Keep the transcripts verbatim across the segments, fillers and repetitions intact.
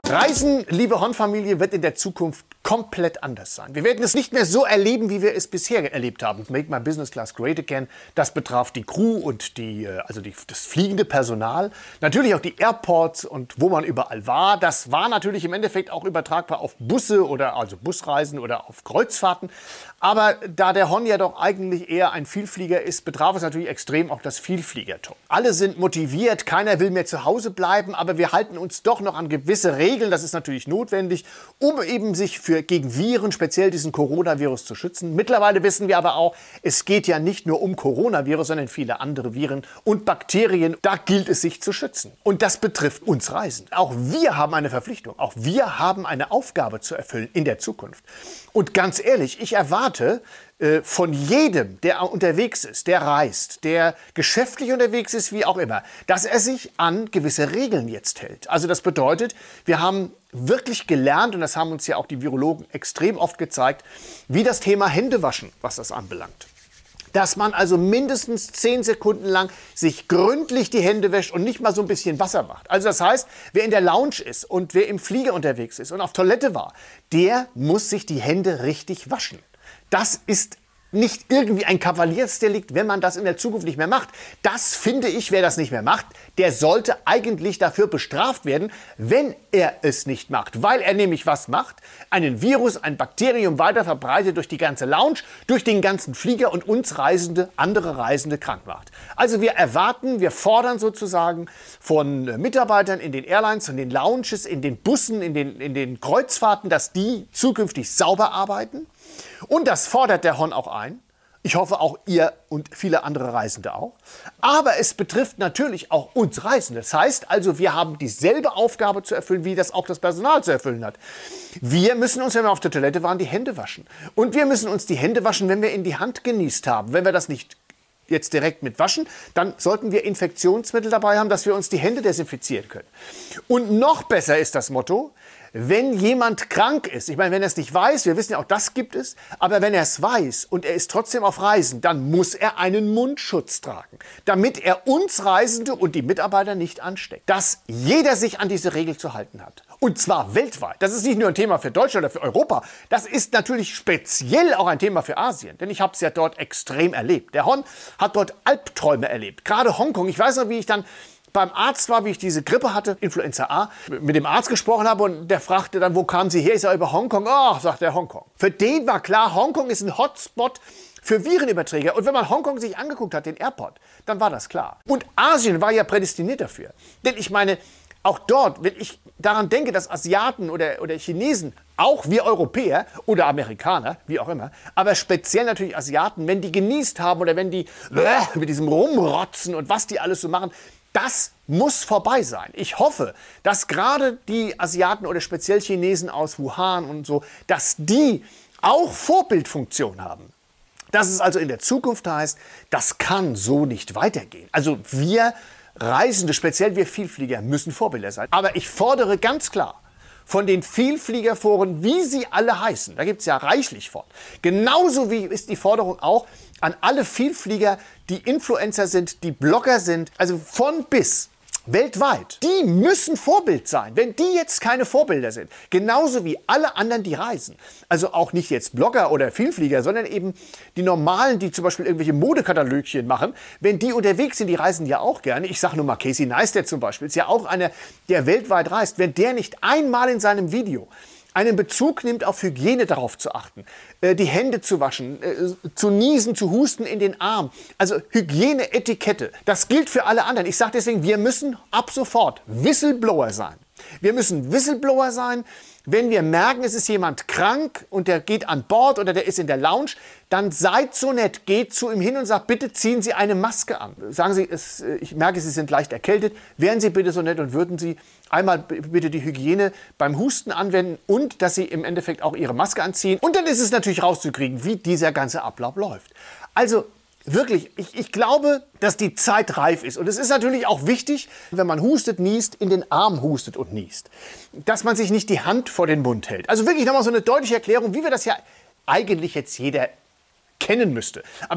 Reisen, liebe Horn-Familie, wird in der Zukunft komplett anders sein. Wir werden es nicht mehr so erleben, wie wir es bisher erlebt haben. Make my business class great again. Das betraf die Crew und die, also die, das fliegende Personal. Natürlich auch die Airports und wo man überall war. Das war natürlich im Endeffekt auch übertragbar auf Busse oder also Busreisen oder auf Kreuzfahrten. Aber da der Hon ja doch eigentlich eher ein Vielflieger ist, betraf es natürlich extrem auch das Vielfliegertum. Alle sind motiviert, keiner will mehr zu Hause bleiben, aber wir halten uns doch noch an gewisse Regeln. Das ist natürlich notwendig, um eben sich für gegen Viren, speziell diesen Coronavirus, zu schützen. Mittlerweile wissen wir aber auch, es geht ja nicht nur um Coronavirus, sondern viele andere Viren und Bakterien. Da gilt es, sich zu schützen. Und das betrifft uns Reisende. Auch wir haben eine Verpflichtung. Auch wir haben eine Aufgabe zu erfüllen in der Zukunft. Und ganz ehrlich, ich erwarte äh, von jedem, der unterwegs ist, der reist, der geschäftlich unterwegs ist, wie auch immer, dass er sich an gewisse Regeln jetzt hält. Also das bedeutet, wir haben wirklich gelernt, und das haben uns ja auch die Virologen extrem oft gezeigt, wie das Thema Händewaschen, was das anbelangt. Dass man also mindestens zehn Sekunden lang sich gründlich die Hände wäscht und nicht mal so ein bisschen Wasser macht. Also das heißt, wer in der Lounge ist und wer im Flieger unterwegs ist und auf Toilette war, der muss sich die Hände richtig waschen. Das ist nicht irgendwie ein Kavaliersdelikt, wenn man das in der Zukunft nicht mehr macht. Das finde ich, wer das nicht mehr macht, der sollte eigentlich dafür bestraft werden, wenn er es nicht macht. Weil er nämlich was macht? Einen Virus, ein Bakterium weiter verbreitet durch die ganze Lounge, durch den ganzen Flieger und uns Reisende, andere Reisende krank macht. Also wir erwarten, wir fordern sozusagen von Mitarbeitern in den Airlines, in den Lounges, in den Bussen, in den, in den Kreuzfahrten, dass die zukünftig sauber arbeiten. Und das fordert der Hon auch ein. Ich hoffe auch ihr und viele andere Reisende auch. Aber es betrifft natürlich auch uns Reisende. Das heißt also, wir haben dieselbe Aufgabe zu erfüllen, wie das auch das Personal zu erfüllen hat. Wir müssen uns, wenn wir auf der Toilette waren, die Hände waschen. Und wir müssen uns die Hände waschen, wenn wir in die Hand genießt haben. Wenn wir das nicht jetzt direkt mit waschen, dann sollten wir Infektionsmittel dabei haben, dass wir uns die Hände desinfizieren können. Und noch besser ist das Motto: Wenn jemand krank ist, ich meine, wenn er es nicht weiß, wir wissen ja auch, das gibt es, aber wenn er es weiß und er ist trotzdem auf Reisen, dann muss er einen Mundschutz tragen, damit er uns Reisende und die Mitarbeiter nicht ansteckt. Dass jeder sich an diese Regel zu halten hat. Und zwar weltweit. Das ist nicht nur ein Thema für Deutschland oder für Europa, das ist natürlich speziell auch ein Thema für Asien, denn ich habe es ja dort extrem erlebt. Der Hon hat dort Albträume erlebt, gerade Hongkong. Ich weiß noch, wie ich dann beim Arzt war, wie ich diese Grippe hatte, Influenza A, mit dem Arzt gesprochen habe und der fragte dann, wo kamen Sie her? Ich sage, über Hongkong. Ach, sagt er, Hongkong. Für den war klar, Hongkong ist ein Hotspot für Virenüberträger. Und wenn man Hongkong sich angeguckt hat, den Airport, dann war das klar. Und Asien war ja prädestiniert dafür. Denn ich meine, auch dort, wenn ich daran denke, dass Asiaten oder, oder Chinesen, auch wir Europäer oder Amerikaner, wie auch immer, aber speziell natürlich Asiaten, wenn die genießt haben oder wenn die äh, mit diesem Rumrotzen und was die alles so machen, das muss vorbei sein. Ich hoffe, dass gerade die Asiaten oder speziell Chinesen aus Wuhan und so, dass die auch Vorbildfunktion haben. Dass es also in der Zukunft heißt, das kann so nicht weitergehen. Also wir Reisende, speziell wir Vielflieger, müssen Vorbilder sein. Aber ich fordere ganz klar von den Vielfliegerforen, wie sie alle heißen, da gibt es ja reichlich von, genauso wie ist die Forderung auch an alle Vielflieger, die Influencer sind, die Blogger sind, also von bis, weltweit. Die müssen Vorbild sein, wenn die jetzt keine Vorbilder sind. Genauso wie alle anderen, die reisen. Also auch nicht jetzt Blogger oder Vielflieger, sondern eben die Normalen, die zum Beispiel irgendwelche Modekatalogchen machen. Wenn die unterwegs sind, die reisen ja auch gerne. Ich sage nur mal Casey Neistat zum Beispiel, ist ja auch einer, der weltweit reist. Wenn der nicht einmal in seinem Video einen Bezug nimmt, auf Hygiene darauf zu achten, äh, die Hände zu waschen, äh, zu niesen, zu husten in den Arm. Also Hygiene, Etikette, das gilt für alle anderen. Ich sage deswegen, wir müssen ab sofort Whistleblower sein. Wir müssen Whistleblower sein, wenn wir merken, es ist jemand krank und der geht an Bord oder der ist in der Lounge, dann seid so nett, geht zu ihm hin und sagt, bitte ziehen Sie eine Maske an. Sagen Sie, es, ich merke, Sie sind leicht erkältet, wären Sie bitte so nett und würden Sie einmal bitte die Hygiene beim Husten anwenden und dass Sie im Endeffekt auch Ihre Maske anziehen. Und dann ist es natürlich rauszukriegen, wie dieser ganze Ablauf läuft. Also wirklich, ich, ich glaube, dass die Zeit reif ist. Und es ist natürlich auch wichtig, wenn man hustet, niest, in den Arm hustet und niest, dass man sich nicht die Hand vor den Mund hält. Also wirklich nochmal so eine deutliche Erklärung, wie wir das ja eigentlich jetzt jeder kennen müsste. Aber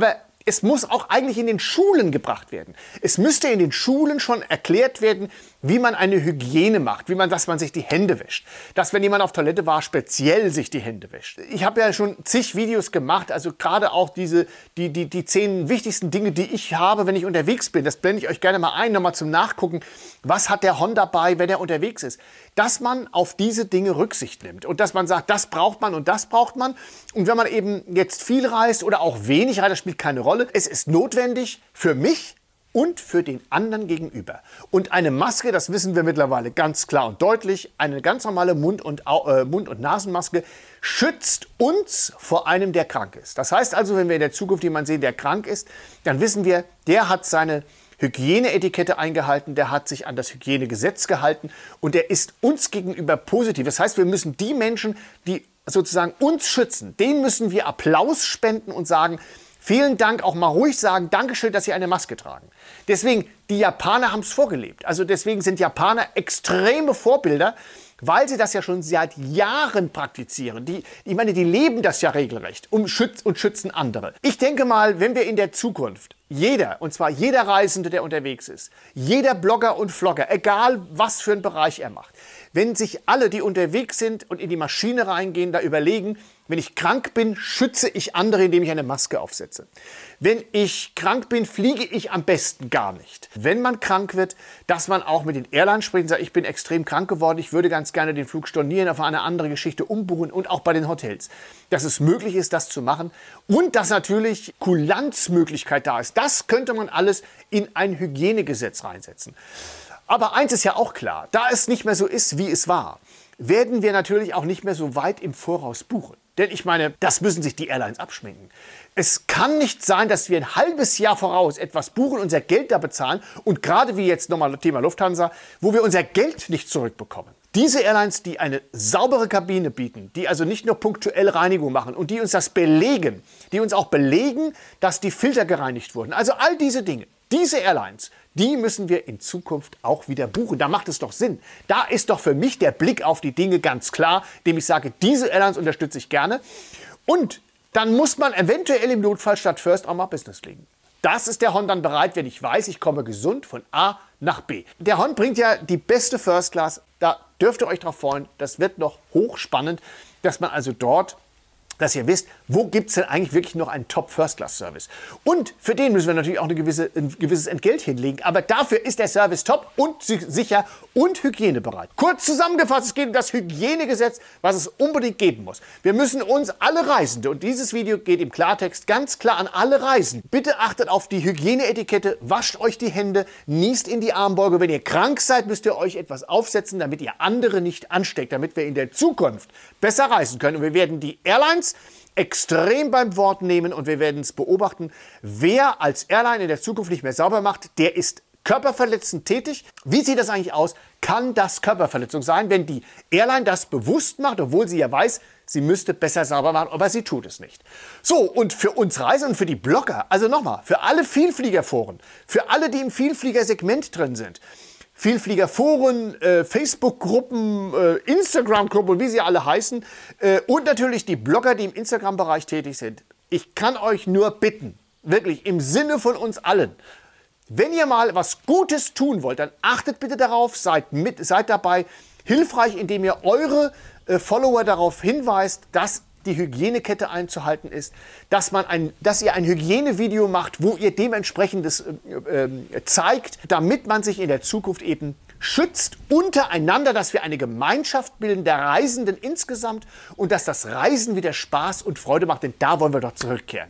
Es muss auch eigentlich in den Schulen gebracht werden. Es müsste in den Schulen schon erklärt werden, wie man eine Hygiene macht, wie man, dass man sich die Hände wäscht. Dass, wenn jemand auf Toilette war, speziell sich die Hände wäscht. Ich habe ja schon zig Videos gemacht, also gerade auch diese, die, die, die zehn wichtigsten Dinge, die ich habe, wenn ich unterwegs bin. Das blende ich euch gerne mal ein, nochmal zum Nachgucken. Was hat der Hon dabei, wenn er unterwegs ist? Dass man auf diese Dinge Rücksicht nimmt und dass man sagt, das braucht man und das braucht man. Und wenn man eben jetzt viel reist oder auch wenig reist, das spielt keine Rolle. Es ist notwendig für mich und für den anderen gegenüber. Und eine Maske, das wissen wir mittlerweile ganz klar und deutlich, eine ganz normale Mund- und, äh, Mund- und Nasenmaske schützt uns vor einem, der krank ist. Das heißt also, wenn wir in der Zukunft jemanden sehen, der krank ist, dann wissen wir, der hat seine Hygieneetikette eingehalten, der hat sich an das Hygienegesetz gehalten und der ist uns gegenüber positiv. Das heißt, wir müssen die Menschen, die sozusagen uns schützen, denen müssen wir Applaus spenden und sagen, vielen Dank, auch mal ruhig sagen, Dankeschön, dass Sie eine Maske tragen. Deswegen, die Japaner haben es vorgelebt. Also deswegen sind Japaner extreme Vorbilder, weil sie das ja schon seit Jahren praktizieren. Die, ich meine, die leben das ja regelrecht um schütz und schützen andere. Ich denke mal, wenn wir in der Zukunft jeder, und zwar jeder Reisende, der unterwegs ist, jeder Blogger und Vlogger, egal was für einen Bereich er macht, wenn sich alle, die unterwegs sind und in die Maschine reingehen, da überlegen, wenn ich krank bin, schütze ich andere, indem ich eine Maske aufsetze. Wenn ich krank bin, fliege ich am besten gar nicht. Wenn man krank wird, dass man auch mit den Airlines spricht und sagt, ich bin extrem krank geworden, ich würde ganz gerne den Flug stornieren, auf eine andere Geschichte umbuchen und auch bei den Hotels. Dass es möglich ist, das zu machen und dass natürlich Kulanzmöglichkeit da ist. Das könnte man alles in ein Hygienegesetz reinsetzen. Aber eins ist ja auch klar, da es nicht mehr so ist, wie es war, werden wir natürlich auch nicht mehr so weit im Voraus buchen. Denn ich meine, das müssen sich die Airlines abschminken. Es kann nicht sein, dass wir ein halbes Jahr voraus etwas buchen, unser Geld da bezahlen und gerade wie jetzt nochmal Thema Lufthansa, wo wir unser Geld nicht zurückbekommen. Diese Airlines, die eine saubere Kabine bieten, die also nicht nur punktuell Reinigung machen und die uns das belegen, die uns auch belegen, dass die Filter gereinigt wurden. Also all diese Dinge, diese Airlines, die müssen wir in Zukunft auch wieder buchen. Da macht es doch Sinn. Da ist doch für mich der Blick auf die Dinge ganz klar, indem ich sage, diese Airlines unterstütze ich gerne. Und dann muss man eventuell im Notfall statt First auch mal Business fliegen. Das ist der Hon dann bereit, wenn ich weiß, ich komme gesund von A nach B. Der Hon bringt ja die beste First Class. Da dürft ihr euch drauf freuen. Das wird noch hochspannend, dass man also dort, dass ihr wisst, wo gibt es denn eigentlich wirklich noch einen Top-First-Class-Service. Und für den müssen wir natürlich auch eine gewisse, ein gewisses Entgelt hinlegen. Aber dafür ist der Service top und sicher und hygienebereit. Kurz zusammengefasst, es geht um das Hygienegesetz, was es unbedingt geben muss. Wir müssen uns alle Reisende, und dieses Video geht im Klartext ganz klar an alle Reisende, bitte achtet auf die Hygieneetikette, wascht euch die Hände, niest in die Armbeuge. Wenn ihr krank seid, müsst ihr euch etwas aufsetzen, damit ihr andere nicht ansteckt, damit wir in der Zukunft besser reisen können. Und wir werden die Airlines extrem beim Wort nehmen und wir werden es beobachten, wer als Airline in der Zukunft nicht mehr sauber macht, der ist körperverletzend tätig. Wie sieht das eigentlich aus? Kann das Körperverletzung sein, wenn die Airline das bewusst macht, obwohl sie ja weiß, sie müsste besser sauber machen, aber sie tut es nicht. So, und für uns Reisende und für die Blogger, also nochmal, für alle Vielfliegerforen, für alle, die im Vielfliegersegment drin sind, Vielfliegerforen, äh, Facebook-Gruppen, äh, Instagram-Gruppen, wie sie alle heißen. Äh, und natürlich die Blogger, die im Instagram-Bereich tätig sind. Ich kann euch nur bitten, wirklich im Sinne von uns allen, wenn ihr mal was Gutes tun wollt, dann achtet bitte darauf, seid, mit, seid dabei hilfreich, indem ihr eure äh, Follower darauf hinweist, dass die Hygienekette einzuhalten ist, dass, man ein, dass ihr ein Hygienevideo macht, wo ihr dementsprechendes äh, äh, zeigt, damit man sich in der Zukunft eben schützt untereinander, dass wir eine Gemeinschaft bilden der Reisenden insgesamt und dass das Reisen wieder Spaß und Freude macht, denn da wollen wir doch zurückkehren.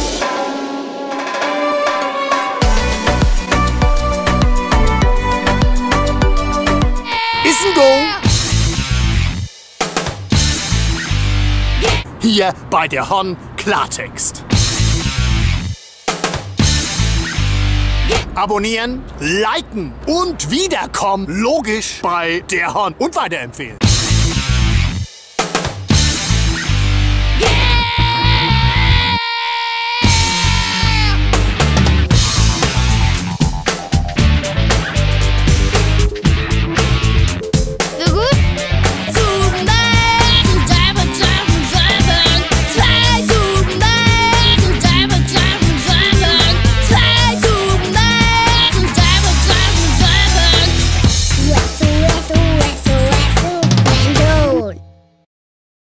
Ist ein Go! Hier bei der Hon Klartext. Abonnieren, liken und wiederkommen, logisch bei der Hon und weiterempfehlen.